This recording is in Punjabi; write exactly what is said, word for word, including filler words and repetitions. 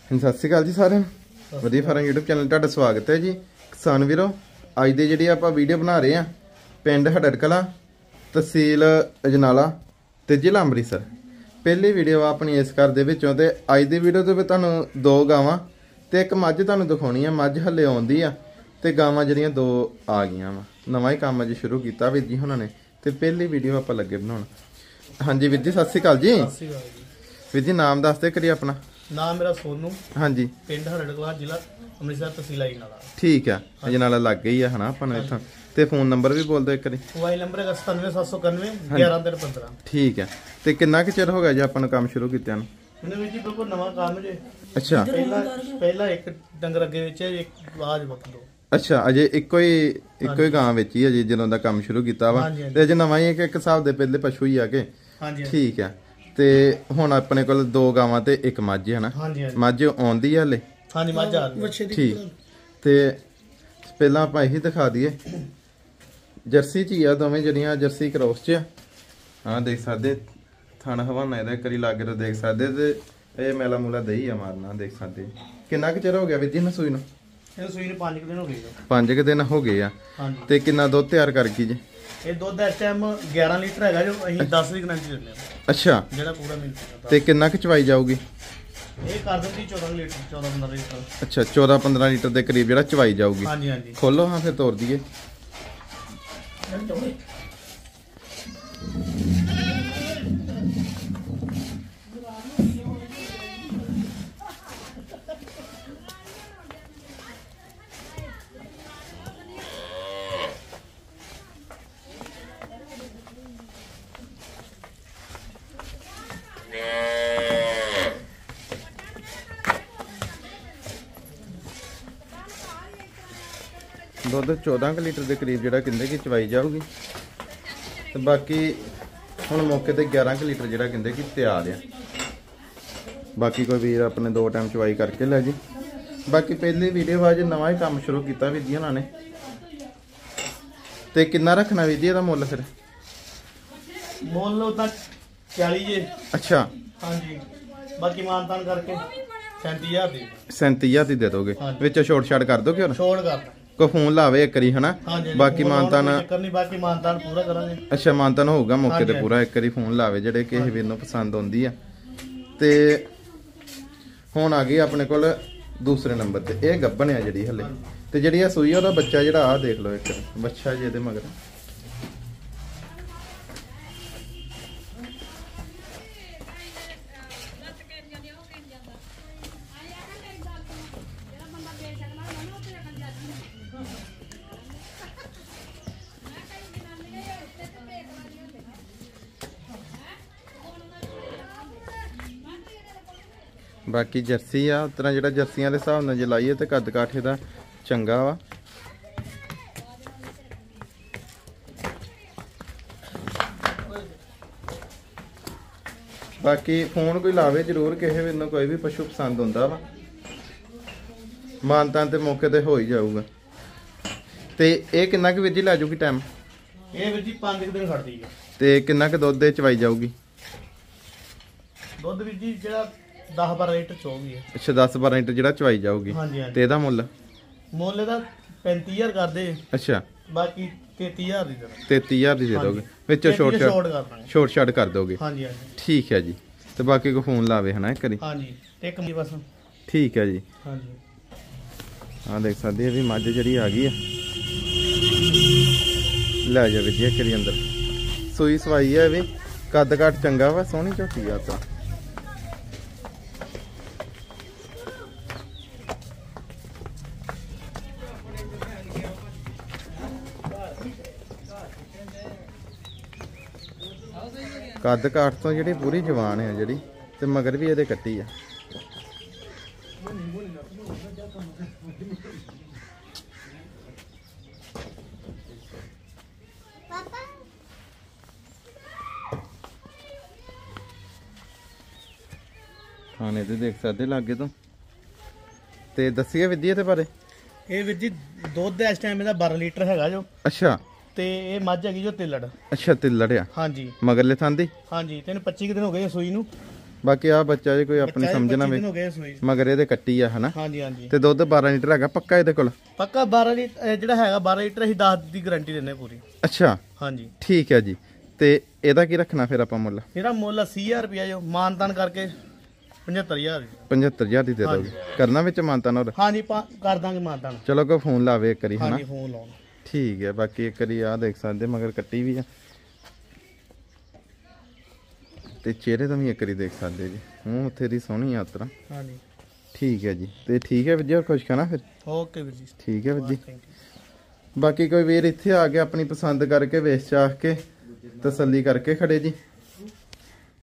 ਸਤਿ ਸ਼੍ਰੀ ਅਕਾਲ ਜੀ ਸਾਰਿਆਂ ਨੂੰ। ਵਧੀਆ ਫਾਰਮ YouTube ਚੈਨਲ ਤੁਹਾਡਾ ਸਵਾਗਤ ਹੈ ਜੀ। ਕਿਸਾਨ ਵੀਰੋ, ਅੱਜ ਦੇ ਜਿਹੜੀ ਆਪਾਂ ਵੀਡੀਓ ਬਣਾ ਰਹੇ ਆ ਪਿੰਡ ਹਡੜ ਕਲਾਂ, ਤਹਿਸੀਲ ਅਜਨਾਲਾ ਤੇ ਜ਼ਿਲ੍ਹਾ ਅੰਮ੍ਰਿਤਸਰ। ਪਹਿਲੀ ਵੀਡੀਓ ਆਪਣੀ ਇਸ ਘਰ ਦੇ ਵਿੱਚੋਂ ਤੇ ਅੱਜ ਦੀ ਵੀਡੀਓ ਤੇ ਤੁਹਾਨੂੰ ਦੋ ਗਾਵਾਂ ਤੇ ਇੱਕ ਮੱਝ ਤੁਹਾਨੂੰ ਦਿਖਾਉਣੀ ਆ। ਮੱਝ ਹੱਲੇ ਆਉਂਦੀ ਆ ਤੇ ਗਾਵਾਂ ਜਿਹੜੀਆਂ ਦੋ ਆ ਗਈਆਂ ਵਾ। ਨਵਾਂ ਹੀ ਕੰਮ ਅੱਜ ਸ਼ੁਰੂ ਕੀਤਾ ਵੀਰ ਜੀ ਉਹਨਾਂ ਨੇ ਤੇ ਪਹਿਲੀ ਵੀਡੀਓ ਆਪਾਂ ਲੱਗੇ ਬਣਾਉਣ। ਹਾਂਜੀ ਵੀਰ ਜੀ, ਸਤਿ ਸ਼੍ਰੀ ਅਕਾਲ ਜੀ। ਸਤਿ ਸ਼੍ਰੀ ਅਕਾਲ ਜੀ। ਵੀਰ ਜੀ ਨਾਮ ਦੱਸਦੇ ਕਰੀ ਆਪਣਾ। ਨਾਮ ਮੇਰਾ ਸੋਨੂ। ਹਾਂਜੀ। ਪਿੰਡ ਹਡੜ ਕਲਾਂ, ਜ਼ਿਲ੍ਹਾ ਅੰਮ੍ਰਿਤਸਰ, ਤਹਿਸੀਲ ਅਜਨਾਲਾ। ਠੀਕ ਆ, ਅਜਨਾਲਾ ਲੱਗ ਗਈ ਆ ਹਨਾ ਆਪਾਂ ਨੂੰ ਇੱਥੋਂ। ਤੇ ਫੋਨ ਨੰਬਰ ਵੀ ਬੋਲ ਦਿਓ ਇੱਕ ਵਾਰੀ। ਮੋਬਾਈਲ ਨੰਬਰ ਹੈ ਸਤਾਨਵੇਂ ਸੱਤ ਸੌ ਇਕਾਨਵੇਂ ਗਿਆਰਾਂ ਤਿੰਨ ਪੰਦਰਾਂ। ਠੀਕ ਹੈ। ਤੇ ਕਿੰਨਾ ਕੁ ਚਿਰ ਹੋ ਗਿਆ ਜੀ ਆਪਾਂ ਨੂੰ ਕੰਮ ਸ਼ੁਰੂ ਕੀਤਿਆਂ ਨੂੰ? ਮੈਨੂੰ ਵੀ ਜੀ ਬਿਲਕੁਲ ਨਵਾਂ ਕੰਮ ਜੇ। ਅੱਛਾ। ਪਹਿਲਾਂ ਪਹਿਲਾਂ ਇੱਕ ਡੰਗਰ ਅੱਗੇ ਵਿੱਚ ਇੱਕ ਆਜ ਵਕ ਦੋ। ਅੱਛਾ, ਅਜੇ ਇੱਕੋ ਹੀ ਇੱਕੋ ਹੀ ਗਾਂ ਵਿੱਚ ਹੀ ਅਜੇ ਜਦੋਂ ਦਾ ਕੰਮ ਸ਼ੁਰੂ ਕੀਤਾ ਵਾ ਤੇ ਅਜੇ ਨਵਾਂ ਹੀ ਇੱਕ ਹਿਸਾਬ ਦੇ ਪਹਿਲੇ ਪਸ਼ੂ ਹੀ ਆ ਕੇ। ਹਾਂਜੀ। ਠੀਕ ਹੈ। ਤੇ ਹੁਣ ਆਪਣੇ ਕੋਲ ਦੋ ਗਾਵਾਂ ਤੇ ਇੱਕ ਮੱਝ ਹੈ ਨਾ। ਮੱਝ ਆਉਂਦੀ ਹੈ ਹਲੇ? ਹਾਂਜੀ, ਮੱਝ ਆ ਰਹੀ ਹੈ। ਠੀਕ। ਤੇ ਪਹਿਲਾਂ ਆਪਾਂ ਇਹੀ ਦਿਖਾ ਦਈਏ, ਜਰਸੀ ਚ ਹੀ ਆ ਦੋਵੇਂ ਜਿਹੜੀਆਂ, ਜਰਸੀ ਕ੍ਰੋਸ ਚ ਆ। ਹਾਂ ਦੇਖ ਸਕਦੇ ਥਣ ਹਵਾਨਾ ਇਹਦਾ ਕਰੀ ਲਾਗੇ ਤੋਂ ਦੇਖ ਸਕਦੇ ਤੇ ਇਹ ਮੈਲਾ ਮੂਲਾ ਦਹੀਂ ਆ ਮਾਰਨਾ ਦੇਖ ਸਕਦੇ। ਕਿੰਨਾ ਕੁ ਚਿਰ ਹੋ ਗਿਆ ਵੀਰ ਜੀ ਸੂਈ ਨੂੰ? ਇਹ ਸੂਈ ਨੂੰ ਪੰਜ ਦਿਨ ਹੋ ਗਏ। ਪੰਜ ਕੁ ਦਿਨ ਹੋ ਗਏ ਆ। ਤੇ ਕਿੰਨਾ ਦੁੱਧ ਤਿਆਰ ਕਰ ਗਈ ਜੀ? ਇਹ ਦੁੱਧ ਇਸ ਟਾਈਮ ਗਿਆਰਾਂ ਲੀਟਰ ਹੈਗਾ ਜੋ ਅਸੀਂ ਦਸ ਦੀ ਗਰੰਟੀ ਦਿੰਦੇ ਆ। ਅੱਛਾ, ਜਿਹੜਾ ਪੂਰਾ ਮਿਲਦਾ। ਤੇ ਕਿੰਨਾ ਕੁ ਚਵਾਈ ਜਾਊਗੀ? ਇਹ ਕਰ ਦਿੰਦੀ ਚੌਦਾਂ ਲੀਟਰ, ਚੌਦਾਂ ਪੰਦਰਾਂ ਲੀਟਰ। ਅੱਛਾ, ਚੌਦਾਂ ਪੰਦਰਾਂ ਲੀਟਰ ਦੇ ਕਰੀਬ ਜਿਹੜਾ ਚਵਾਈ ਜਾਊਗੀ। ਹਾਂਜੀ ਹਾਂਜੀ। ਖੋਲੋ ਹਾਂ ਫਿਰ ਤੋੜ ਦਈਏ। ਦੁੱਧ ਚੌਦਾਂ ਕੁ ਲੀਟਰ ਦੇ ਕਰੀਬ ਜਿਹੜਾ ਕਹਿੰਦੇ ਕਿ ਚਵਾਈ ਜਾਊਗੀ। ਤੇ ਬਾਕੀ ਹੁਣ ਮੌਕੇ ਤੇ ਗਿਆਰਾਂ ਕੁ ਲੀਟਰ ਜਿਹੜਾ ਕਹਿੰਦੇ ਕਿ ਤਿਆਰ ਆ। ਬਾਕੀ ਕੋਈ ਵੀਰ ਆਪਣੇ ਦੋ ਟਾਈਮ ਚਵਾਈ ਕਰਕੇ ਲੈ ਜੀ। ਬਾਕੀ ਪਹਿਲੀ ਵੀਡੀਓ ਬਾਅਦ ਨਵਾਂ ਹੀ ਕੰਮ ਸ਼ੁਰੂ ਕੀਤਾ ਵੀਰ ਜੀ ਉਹਨਾਂ ਨੇ। ਤੇ ਕਿੰਨਾ ਰੱਖਣਾ ਵੀਰ ਜੀ ਇਹਦਾ ਮੁੱਲ ਫਿਰ? ਮੁੱਲ ਉਹਦਾ ਚਾਲੀ ਜੇ। ਅੱਛਾ। ਹਾਂਜੀ। ਬਾਕੀ ਮਾਨਤਾਨ ਕਰਕੇ ਸੈਂਤੀ ਹਜ਼ਾਰ ਦੀ ਸੈਂਤੀ ਹਜ਼ਾਰ ਦੀ ਦੇ ਦੋਗੇ? ਵਿੱਚ ਛੋਟ ਛਾੜ ਕਰ ਦੋਗੇ? ਹੋਰ ਛੋੜ ਕਰ ਕੋ ਫੋਨ ਲਾਵੇ ਇੱਕ ਵਾਰੀ ਹਨਾ। ਬਾਕੀ ਮਾਨਤਾਨ ਕਰਨੀ, ਬਾਕੀ ਮਾਨਤਾਨ ਪੂਰਾ ਕਰਾਂਗੇ। ਅੱਛਾ, ਮਾਨਤਾਨ ਹੋਊਗਾ ਮੌਕੇ ਤੇ ਪੂਰਾ। ਇੱਕ ਵਾਰੀ ਫੋਨ ਲਾਵੇ ਜਿਹੜੇ ਕਿਸੇ ਵੀਰ ਨੂੰ ਪਸੰਦ ਆਉਂਦੀ ਆ। ਤੇ ਹੁਣ ਆ ਗਈ ਆਪਣੇ ਕੋਲ ਦੂਸਰੇ ਨੰਬਰ ਤੇ ਇਹ ਗੱਭਣ ਆ ਜਿਹੜੀ ਹਲੇ। ਤੇ ਜਿਹੜੀ ਆ ਸੂਈ ਉਹਦਾ ਬੱਚਾ ਜਿਹੜਾ ਆ ਦੇਖ ਲਓ ਇੱਕ ਬੱਚਾ ਜੀ ਇਹਦੇ ਮਗਰ। ਬਾਕੀ ਜਰਸੀ ਆ ਉਤਰਾ ਜਿਹੜਾ ਜਰਸੀਆਂ ਦੇ ਹਿਸਾਬ ਨਾਲ ਜੇ ਲਾਈਏ ਤੇ ਕੱਦ ਕਾਠੇ ਦਾ ਚੰਗਾ ਵਾ। ਬਾਕੀ ਫੋਨ ਕੋਈ ਲਾਵੇ ਜ਼ਰੂਰ ਕਿਸੇ ਵੀ ਨੂੰ, ਕੋਈ ਵੀ ਪਸ਼ੂ ਪਸੰਦ ਹੁੰਦਾ ਵਾ। ਮਾਨਤਾਨ ਤੇ ਮੌਕੇ ਤੇ ਹੋ ਹੀ ਜਾਊਗਾ। ਤੇ ਇਹ ਕਿੰਨਾ ਕੁ ਵੀਰ ਜੀ ਲੈ ਜਾਊਗੀ ਟਾਈਮ? ਇਹ ਵੀਰ ਜੀ ਪੰਜ ਦਿਨ ਖੜਦੀ ਹੈ। ਤੇ ਕਿੰਨਾ ਕੁ ਦੁੱਧ ਦੇ ਚਵਾਈ ਜਾਊਗੀ? ਦੁੱਧ ਵੀਰ ਜੀ ਜਿਹੜਾ ਦਸ ਬਾਰਾਂ ਲੀਟਰ ਚੋਗੀ ਹੈ। ਅੱਛਾ, ਦਸ ਬਾਰਾਂ ਲੀਟਰ ਜਿਹੜਾ ਚਵਾਈ ਜਾਊਗੀ। ਤੇ ਇਹਦਾ ਮੁੱਲ? ਮੁੱਲ ਇਹਦਾ ਪੈਂਤੀ ਹਜ਼ਾਰ ਕਰਦੇ। ਅੱਛਾ। ਬਾਕੀ ਤੇਤੀ ਹਜ਼ਾਰ ਦੀ ਦੇ ਤੇਤੀ ਹਜ਼ਾਰ ਦੀ ਦੇ ਦੋਗੇ? ਵਿੱਚੋਂ ਛੋਟ ਛੋਟ ਛਾੜ ਕਰ ਦੋਗੇ? ਹਾਂਜੀ ਹਾਂਜੀ। ਠੀਕ ਹੈ ਜੀ। ਤੇ ਬਾਕੀ ਕੋ ਫੋਨ ਲਾਵੇ ਹਨਾ ਇੱਕ ਵਾਰੀ। ਹਾਂਜੀ, ਇੱਕ ਮਿੰਟ ਬਸ। ਠੀਕ ਹੈ ਜੀ। ਹਾਂਜੀ। ਆਹ ਦੇਖ ਸਕਦੇ ਆ ਵੀ ਮੱਝ ਜਿਹੜੀ ਆ ਗਈ ਆ। ਲੈ ਜਾ ਵਧੀਆ ਕਰੀ ਅੰਦਰ। ਸੂਈ ਸਵਾਈ ਆ ਵੀ, ਕੱਦ ਕਾਠ ਚੰਗਾ ਵਾ, ਸੋਹਣੀ ਝੋਟੀ ਆ ਤਾਂ। ਕੱਦ ਕਾਠ ਤੋਂ ਜਿਹੜੀ ਪੂਰੀ ਜਵਾਨ ਹੈ ਜਿਹੜੀ, ਤੇ ਮਗਰ ਵੀ ਇਹਦੇ ਕੱਟੀ ਆ। ਖਾਣੇ ਤੇ ਦੇਖ ਸਕਦੇ ਲਾਗੇ ਤੋਂ। ਤੇ ਦੱਸੀਏ ਵਿਧੀ ਇਹਦੇ ਬਾਰੇ। ਇਹ ਵੀਰ ਜੀ ਦੁੱਧ ਇਸ ਟਾਈਮ ਇਹਦਾ ਬਾਰਾਂ ਲੀਟਰ ਹੈਗਾ ਜੋ। ਅੱਛਾ। ਤੇ ਇਹ ਮੱਝ ਹੈਗੀ ਜੋ ਤਿੱਲੜ। ਅੱਛਾ, ਤਿੱਲੜ ਆ। ਹਾਂਜੀ। ਮਗਰਲੇ ਥਾਂ ਦੀ? ਹਾਂਜੀ। ਤੈਨੂੰ ਪੱਚੀ ਦਿਨ ਹੋ ਗਏ ਸੂਈ ਨੂੰ। ਬਾਕੀ ਆ ਬੱਚਾ ਜੇ ਕੋਈ ਆਪਣੀ ਸਮਝ ਨਾ ਵੇ ਹੋ ਗਏ ਸੂਈ ਮਗਰ ਇਹਦੇ ਕੱਟੀ ਆ ਹਨਾ। ਹਾਂਜੀ ਹਾਂਜੀ ਤੇ ਦੁੱਧ ਬਾਰਾਂ ਲੀਟਰ ਹੈਗਾ ਪੱਕਾ ਇਹਦੇ ਕੋਲ? ਪੱਕਾ ਬਾਰਾਂ ਲੀਟਰ ਜਿਹੜਾ ਹੈਗਾ ਬਾਰਾਂ ਲੀਟਰ ਅਸੀਂ ਦਸ ਦੀ ਗਾਰੰਟੀ ਦਿੰਨੇ ਪੂਰੀ। ਅੱਛਾ ਹਾਂਜੀ ਠੀਕ ਹੈ ਜੀ। ਤੇ ਇਹਦਾ ਕੀ ਰੱਖਣਾ ਫਿਰ ਆਪਾਂ ਮੁੱਲ? ਇਹਦਾ ਮੁੱਲ ਅੱਸੀ ਹਜ਼ਾਰ ਰੁਪਇਆ ਜੋ ਮਾਨਤਾਨ ਕਰਕੇ ਪਝੱਤਰ ਹਜ਼ਾਰ ਪਝੱਤਰ ਹਜ਼ਾਰ ਦੀ ਦੇ ਦੋਗੇ? ਕਰਨਾ ਵਿੱਚ ਮਾਨਤਾਨ ਹੋਰ? ਹਾਂਜੀ ਕਰ ਦਾਂਗੇ ਮਾਨਤਾਨ। ਚਲੋ ਕੋਈ ਫੋਨ ਲਾਵੇ ਇੱਕ ਵਾਰੀ ਹਨਾ। ਹਾਂਜੀ ਫੋਨ ਲਾਉਣ। ਠੀਕ ਹੈ। ਬਾਕੀ ਇੱਕ ਵਾਰੀ ਆ ਦੇਖ ਸਕਦੇ ਮਗਰ ਕੱਟੀ ਵੀ ਆ ਤੇ ਚਿਹਰੇ ਤੋਂ ਵੀ ਇੱਕ ਵਾਰੀ ਦੇਖ ਸਕਦੇ ਜੀ। ਮੂੰਹ ਉੱਥੇ ਦੀ ਸੋਹਣੀ ਆ ਉਤਰਾ। ਹਾਂਜੀ ਠੀਕ ਹੈ ਜੀ। ਤੇ ਠੀਕ ਹੈ ਵੀਰ ਜੀ, ਹੋਰ ਕੁਛ ਖਾਣਾ ਫਿਰ? ਓਕੇ ਵੀਰ ਜੀ ਠੀਕ ਹੈ ਵੀਰ ਜੀ। ਬਾਕੀ ਕੋਈ ਵੀਰ ਇੱਥੇ ਆ ਕੇ ਆਪਣੀ ਪਸੰਦ ਕਰਕੇ ਵੇਚ ਚਾਹ ਕੇ ਤਸੱਲੀ ਕਰਕੇ ਖੜੇ ਜੀ।